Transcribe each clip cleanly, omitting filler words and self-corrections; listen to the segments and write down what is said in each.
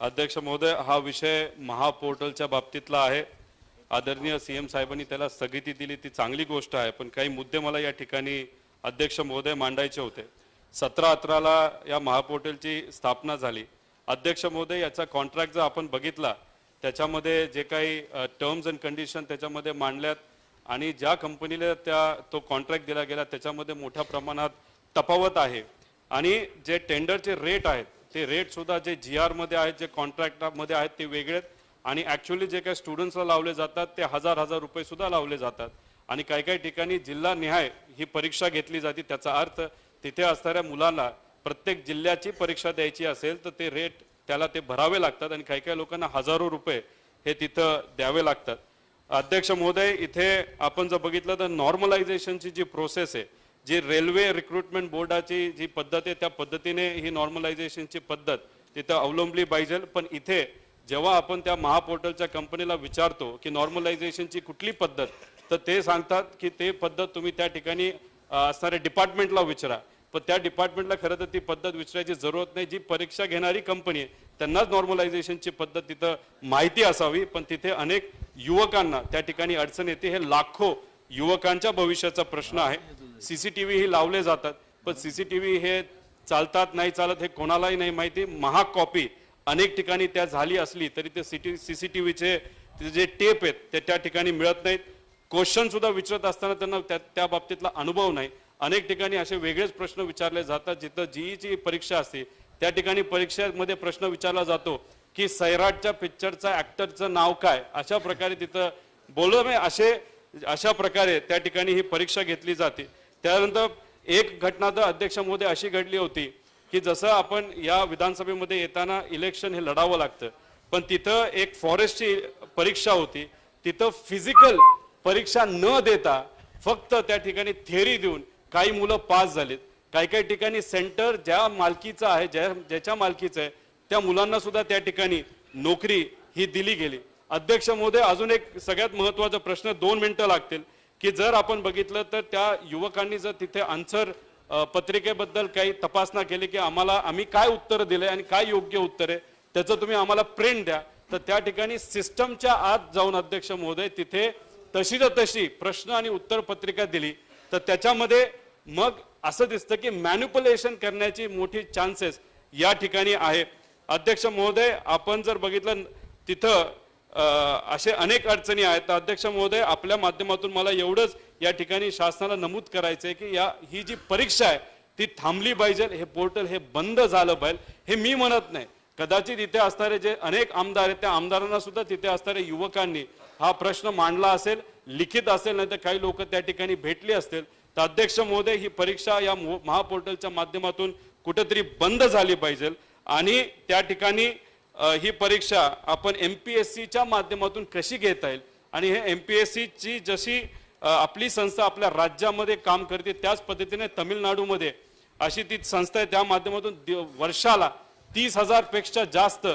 अध्यक्ष महोदय, हा विषय महापोर्टलच्या बाबतीतला आहे। आदरणीय सीएम साहेबांनी त्याला स्थगिती दिली, ती चांगली गोष्ट आहे, पण काही मुद्दे मला या ठिकाणी अध्यक्ष महोदय मांडायचे होते। 17-18ला या महापोर्टलची स्थापना झाली। अध्यक्ष महोदय, याचा कॉन्ट्रॅक्ट जर आपण बघितला त्याच्यामध्ये जे काही टर्म्स अँड कंडिशन त्याच्यामध्ये मांडल्यात आणि ज्या कंपनीला तो कॉन्ट्रॅक्ट दिला गेला त्याच्यामध्ये मोठ्या प्रमाणात तफावत आहे आणि जे टेंडरचे रेट आहेत ते रेट सुद्धा जे जीआर मध्ये आहेत, जे कॉन्ट्रॅक्ट मध्ये आहेत ते वेगळे आणि ॲक्च्युअली जे काही स्टुडंट्सला लावले जातात ते हजार रुपये सुद्धा लावले जातात आणि काही काही ठिकाणी जिल्हा निहाय ही परीक्षा घेतली जाते। त्याचा अर्थ तिथे असणाऱ्या मुलांना प्रत्येक जिल्ह्याची परीक्षा द्यायची असेल तर ते रेट त्याला ते भरावे लागतात आणि काही काही लोकांना हजारो रुपये हे तिथं द्यावे लागतात। अध्यक्ष महोदय, इथे आपण जर बघितलं तर नॉर्मलायझेशनची जी प्रोसेस आहे, जी रेल्वे रिक्रुटमेंट बोर्डाची जी पद्धत आहे त्या पद्धतीने ही नॉर्मलायझेशनची पद्धत तिथं अवलंबली पाहिजे। पण इथे जेव्हा आपण त्या महापोर्टलच्या कंपनीला विचारतो की नॉर्मलायझेशनची कुठली पद्धत, तर ते सांगतात की ते पद्धत तुम्ही त्या ठिकाणी असणाऱ्या डिपार्टमेंटला विचारा। पण त्या डिपार्टमेंटला खरं तर ती पद्धत विचारायची जरूरत नाही। जी परीक्षा घेणारी कंपनी आहे त्यांनाच नॉर्मलायझेशनची पद्धत तिथं माहिती असावी, पण तिथे अनेक युवकांना त्या ठिकाणी अडचण येते। हे लाखो युवकांच्या भविष्याचा प्रश्न आहे। सीसीटीव्ही ही लावले जातात, पण सीसीटीव्ही हे चालतात नाही चालत हे कोणालाही नाही माहिती। महाकॉपी अनेक ठिकाणी त्या झाली असली तरी ते सीसीटीव्हीचे जे टेप आहेत ते त्या ठिकाणी मिळत नाहीत। क्वेश्चन सुद्धा विचारत असताना त्यांना त्या बाबतीतला अनुभव नाही। अनेक ठिकाणी असे वेगळेच प्रश्न विचारले जातात। जिथं जीईची परीक्षा असते त्या ठिकाणी परीक्षेमध्ये प्रश्न विचारला जातो की सैराटच्या पिक्चरचा ऍक्टरचं नाव काय, अशा प्रकारे तिथं अशा प्रकारे त्या ठिकाणी ही परीक्षा घेतली जाते। त्यानंतर एक घटना तर अध्यक्ष महोदय अशी घडली होती की जसं आपण या विधानसभेमध्ये येताना इलेक्शन हे लढावं लागतं, पण तिथं एक फॉरेस्टची परीक्षा होती। तिथं फिजिकल परीक्षा न देता फक्त त्या ठिकाणी थेअरी देऊन काही मुलं पास झालीत। काही काही ठिकाणी सेंटर ज्या मालकीचं आहे, ज्याच्या मालकीचं आहे त्या मुलांना सुद्धा त्या ठिकाणी नोकरी ही दिली गेली। अध्यक्ष महोदय, अजून एक सगळ्यात महत्त्वाचा प्रश्न, 2 मिनिटं लागतील, की जर आपण बघितलं तर त्या युवकांनी जर तिथे आन्सर पत्रिकेबद्दल काही तपासना केली की आम्ही काय उत्तर दिले आणि काय योग्य उत्तर आहे त्याचं तुम्ही आम्हाला प्रिंट द्या, तर त्या ठिकाणी सिस्टमच्या आत जाऊन अध्यक्ष महोदय तिथे तशीच्या तशी प्रश्न आणि उत्तर पत्रिका दिली, तर त्याच्यामध्ये मग असं दिसतं की मॅन्युप्युलेशन करण्याची मोठी चान्सेस या ठिकाणी आहे। अध्यक्ष महोदय, आपण जर बघितलं तिथं असे अनेक अडचणी आहेत। तर अध्यक्ष महोदय, आपल्या माध्यमातून मला एवढंच या ठिकाणी शासनाला नमूद करायचंय की ही जी परीक्षा आहे ती थांबली पाहिजे, हे पोर्टल हे बंद झालं पाहिजे। हे मी म्हणत नाही, कदाचित इथे असणारे जे अनेक आमदार आहेत त्या आमदारांना सुद्धा तिथे असणाऱ्या युवकांनी हा प्रश्न मांडला असेल, लिखित असेल, नाही तर काही लोक त्या ठिकाणी भेटले असतील। तर अध्यक्ष महोदय, ही परीक्षा या महापोर्टलच्या माध्यमातून कुठेतरी बंद झाली पाहिजे आणि त्या ठिकाणी ही परीक्षा आपण एमपीएससीच्या माध्यमातून कशी घेता येईल आणि हे एमपीएससीची जशी आपली संस्था आपल्या राज्यामध्ये काम करते त्याच पद्धतीने तामिळनाडूमध्ये अशी ती संस्था आहे, त्या माध्यमातून वर्षाला 30,000 पेक्षा जास्त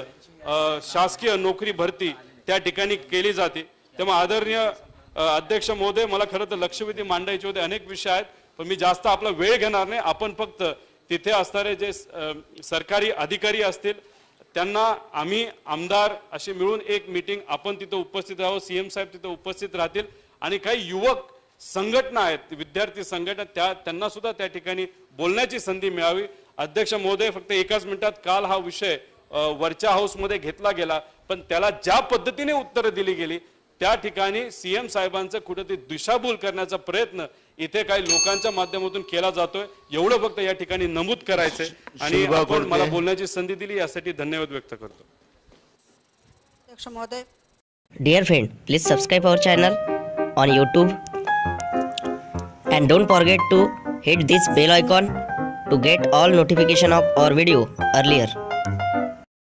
शासकीय नोकरी भरती त्या ठिकाणी केली जाते। तेव्हा आदरणीय अध्यक्ष महोदय, मला खरं तर लक्षवेधी मांडायचे होते, अनेक विषय आहेत, पण मी जास्त आपला वेळ घेणार नाही। आपण फक्त तिथे असणारे जे सरकारी अधिकारी असतील त्यांना आम्ही आमदार असे मिळून एक मीटिंग आपण तिथे उपस्थित राहावं, सीएम साहेब तिथे उपस्थित राहतील आणि काही युवक संघटना आहेत, विद्यार्थी संघटना, त्यांना सुद्धा त्या ठिकाणी बोलण्याची संधी मिळावी। अध्यक्ष महोदय, फक्त एकाच मिनिटात, काल हा विषय वरच्या हाऊसमध्ये घेतला गेला, पण त्याला ज्या पद्धतीने उत्तरं दिली गेली त्या ठिकाणी सीएम साहेबांचं कुठेतरी दिशाभूल करण्याचा प्रयत्न इथे काही लोकांच्या माध्यमातून केला जातोय, एवढं फक्त या ठिकाणी नमूद करायचंय आणि आपण मला बोलण्याची संधी दिली यासाठी धन्यवाद व्यक्त करतो। अध्यक्ष महोदय, Dear friend, please subscribe our channel on YouTube and don't forget to hit this bell icon to get all notification of our video earlier.